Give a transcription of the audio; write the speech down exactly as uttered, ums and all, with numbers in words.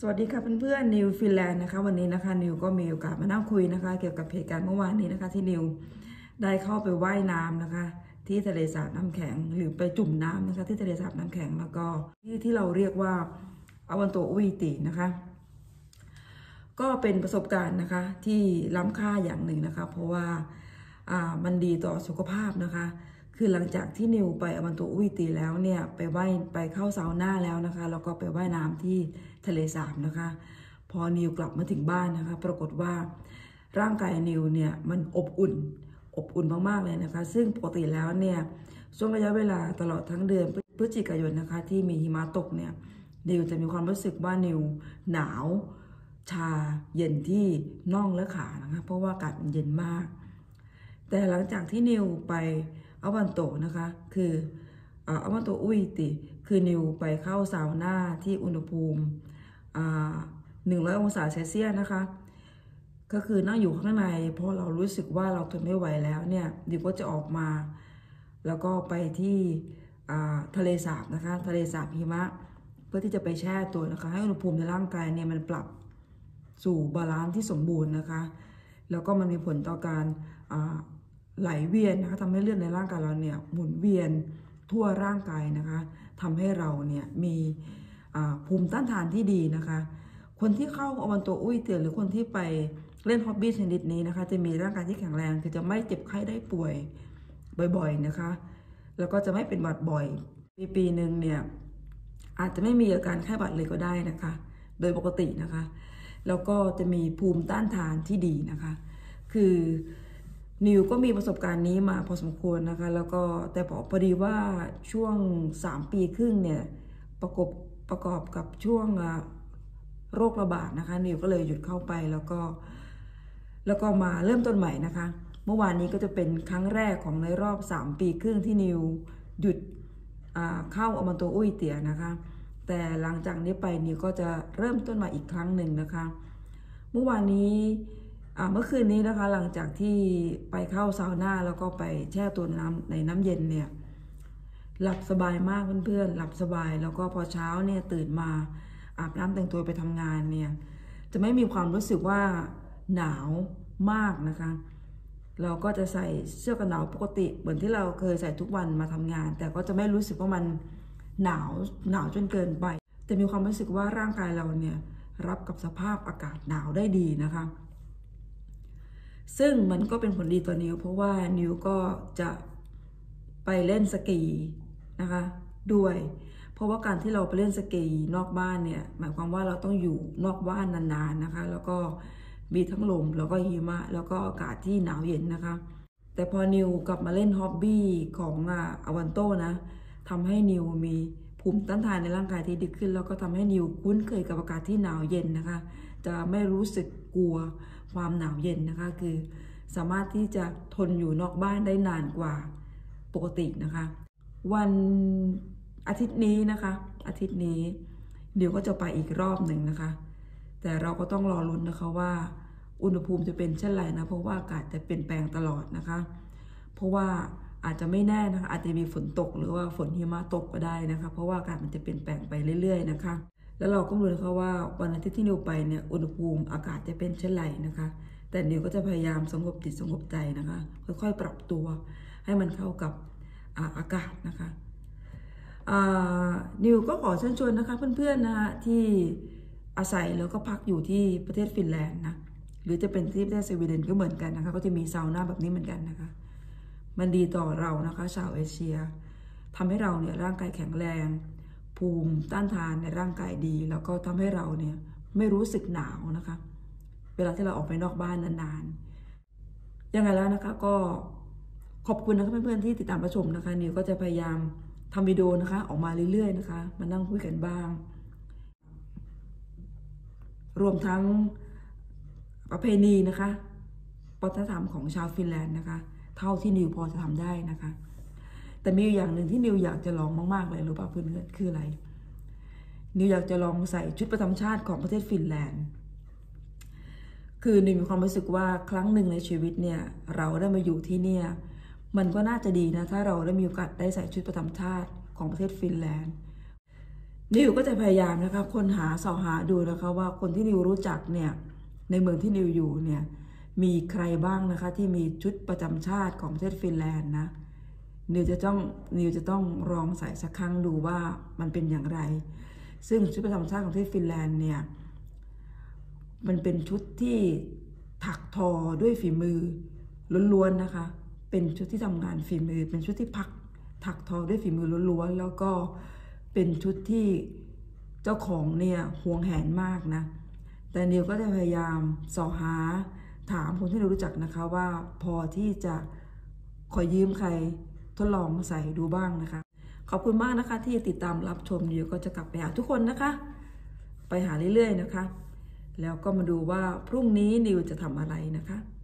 สวัสดีค่ะเพื่อนๆนิวฟินแลนด์นะคะวันนี้นะคะนิวก็มีโอกาสมานั่งคุยนะคะเกี่ยวกับเหตุการณ์เมื่อวานนี้นะคะที่นิวได้เข้าไปว่ายน้ำนะคะที่ทะเลสาบน้ำแข็งหรือไปจุ่มน้ำนะคะที่ทะเลสาบน้ำแข็งแล้วก็ที่ที่เราเรียกว่าอวันโตอุยตินะคะก็เป็นประสบการณ์นะคะที่ล้ำค่าอย่างหนึ่งนะคะเพราะว่าอ่ามันดีต่อสุขภาพนะคะคือหลังจากที่นิวไปอวันโตอุยติแล้วเนี่ยไปว่ายไปเข้าซาวน่าแล้วนะคะแล้วก็ไปว่ายน้ำที่ทะเลสาบนะคะพอนิวกลับมาถึงบ้านนะคะปรากฏว่าร่างกายนิวเนี่ยมันอบอุ่นอบอุ่นมากๆเลยนะคะซึ่งปกติแล้วเนี่ยช่วงระยะเวลาตลอดทั้งเดือนพฤศจิกายนนะคะที่มีหิมะตกเนี่ยนิวจะมีความรู้สึกว่านิวหนาวชาเย็นที่น่องและขานะคะเพราะว่าอากาศมันเย็นมากแต่หลังจากที่นิวไปอวันโตนะคะคืออวันโตอุยติคือนิวไปเข้าซาวน่าที่อุณหภูมิหนึ่งร้อยองศาเซลเซียสนะคะก็คือนั่งอยู่ข้างในพอเรารู้สึกว่าเราทนไม่ไหวแล้วเนี่ยนิวก็จะออกมาแล้วก็ไปที่ทะเลสาบนะคะทะเลสาบหิมะเพื่อที่จะไปแช่ตัวนะคะให้อุณหภูมิในร่างกายเนี่ยมันปรับสู่บาลานซ์ที่สมบูรณ์นะคะแล้วก็มันมีผลต่อการไหลเวียนนะคะทำให้เลือดในร่างกายเราเนี่ยหมุนเวียนทั่วร่างกายนะคะทำให้เราเนี่ยมีภูมิต้านทานที่ดีนะคะคนที่เข้าอวันโตอุยเตียหรือคนที่ไปเล่นฮอบบี้ชนิดนี้นะคะจะมีร่างกายที่แข็งแรงคือจะไม่เจ็บไข้ได้ป่วยบ่อยๆนะคะแล้วก็จะไม่เป็นหวัดบ่อยปีปีหนึ่งเนี่ยอาจจะไม่มีอาการไข้หวัดเลยก็ได้นะคะโดยปกตินะคะแล้วก็จะมีภูมิต้านทานที่ดีนะคะคือนิวก็มีประสบการณ์นี้มาพอสมควรนะคะแล้วก็แต่พอพอดีว่าช่วงสามปีครึ่งเนี่ยประกบประกอบกับช่วงโรคระบาดนะคะนิวก็เลยหยุดเข้าไปแล้วก็แล้วก็มาเริ่มต้นใหม่นะคะเมื่อวานนี้ก็จะเป็นครั้งแรกของในรอบสามปีครึ่งที่นิวหยุดเข้าอวันโตอุยเตียนะคะแต่หลังจากนี้ไปนิวก็จะเริ่มต้นใหม่อีกครั้งหนึ่งนะคะเมื่อวานนี้เมื่อคืนนี้นะคะหลังจากที่ไปเข้าซาวน่าแล้วก็ไปแช่ตัวน้ำในน้ำเย็นเนี่ยหลับสบายมากเพื่อนๆหลับสบายแล้วก็พอเช้าเนี่ยตื่นมาอาบน้ำแต่งตัวไปทำงานเนี่ยจะไม่มีความรู้สึกว่าหนาวมากนะคะเราก็จะใส่เสื้อกันหนาวปกติเหมือนที่เราเคยใส่ทุกวันมาทำงานแต่ก็จะไม่รู้สึกว่ามันหนาวหนาวจนเกินไปแต่มีความรู้สึกว่าร่างกายเราเนี่ยรับกับสภาพอากาศหนาวได้ดีนะคะซึ่งมันก็เป็นผลดีต่อนิวเพราะว่านิวก็จะไปเล่นสกีนะคะด้วยเพราะว่าการที่เราไปเล่นสกีนอกบ้านเนี่ยหมายความว่าเราต้องอยู่นอกบ้านนานๆนะคะแล้วก็มีทั้งลมแล้วก็หิมะแล้วก็อากาศที่หนาวเย็นนะคะแต่พอนิวกลับมาเล่นฮ็อบบี้ของอวันโตนะทำให้นิวมีภูมิต้านทานในร่างกายที่ดีขึ้นแล้วก็ทำให้นิวคุ้นเคยกับอากาศที่หนาวเย็นนะคะจะไม่รู้สึกกลัวความหนาวเย็นนะคะคือสามารถที่จะทนอยู่นอกบ้านได้นานกว่าปกตินะคะวันอาทิตย์นี้นะคะอาทิตย์นี้เดี๋ยวก็จะไปอีกรอบหนึ่งนะคะแต่เราก็ต้องรอลุ้นนะคะว่าอุณหภูมิจะเป็นเช่นไรนะเพราะว่าอากาศจะเปลี่ยนแปลงตลอดนะคะเพราะว่าอาจจะไม่แน่นะคะอาจจะมีฝนตกหรือว่าฝนหิมะตกก็ได้นะคะเพราะว่าอากาศมันจะเปลี่ยนแปลงไปเรื่อยๆนะคะแล้วเราก็รู้นะคะว่าวันอาทิตย์ที่นิวไปเนี่ยอุณหภูมิอากาศจะเป็นเช่นไรนะคะแต่นิวก็จะพยายามสงบจิตสงบใจนะคะค่อยๆปรับตัวให้มันเข้ากับอากาศนะคะนิวก็ขอเชิญชวนนะคะเพื่อนๆนะคะที่อาศัยแล้วก็พักอยู่ที่ประเทศฟินแลนด์นะหรือจะเป็นที่ประเทศสวีเดนก็เหมือนกันนะคะก็จะมีซาวน่าแบบนี้เหมือนกันนะคะมันดีต่อเรานะคะชาวเอเชียทำให้เราเนี่ยร่างกายแข็งแรงภูมิต้านทานในร่างกายดีแล้วก็ทำให้เราเนี่ยไม่รู้สึกหนาวนะคะเวลาที่เราออกไปนอกบ้านนานๆยังไงแล้วนะคะก็ขอบคุณนะคะเพื่อนๆที่ติดตามรับชมนะคะนิวก็จะพยายามทำวิดีโอนะคะออกมาเรื่อยๆนะคะมานั่งคุยกันบ้างรวมทั้งประเพณีนะคะวัฒนธรรมของชาวฟินแลนด์นะคะเท่าที่นิวพอจะทำได้นะคะแต่มีอย่างหนึ่งที่นิวอยากจะลองมากๆเลยรู้ป่ะเพื่อนๆคืออะไรนิวอยากจะลองใส่ชุดประจำชาติของประเทศฟินแลนด์คือนิวมีความรู้สึกว่าครั้งหนึ่งในชีวิตเนี่ยเราได้มาอยู่ที่เนี่ยมันก็น่าจะดีนะถ้าเราได้มีโอกาสได้ใส่ชุดประจำชาติของประเทศฟินแลนด์นิวก็จะพยายามนะคะค้นหาสอหาดูนะคะว่าคนที่นิวรู้จักเนี่ยในเมืองที่นิวอยู่เนี่ยมีใครบ้างนะคะที่มีชุดประจำชาติของประเทศฟินแลนด์นะนิวจะต้องนิวจะต้องลองใส่สักครั้งดูว่ามันเป็นอย่างไรซึ่งชุดประจำชาติของประเทศฟินแลนด์เนี่ยมันเป็นชุดที่ถักทอด้วยฝีมือล้วนๆนะคะเป็นชุดที่ทำงานฝีมือเป็นชุดที่พักถักทอด้วยฝีมือล้วนๆแล้วก็เป็นชุดที่เจ้าของเนี่ยหวงแหนมากนะแต่นิวก็จะพยายามสอหาถามคนที่เรารู้จักนะคะว่าพอที่จะขอยืมใครทดลองใส่ดูบ้างนะคะขอบคุณมากนะคะที่ติดตามรับชมนิวก็จะกลับไปหาทุกคนนะคะไปหาเรื่อยๆนะคะแล้วก็มาดูว่าพรุ่งนี้นิวจะทำอะไรนะคะ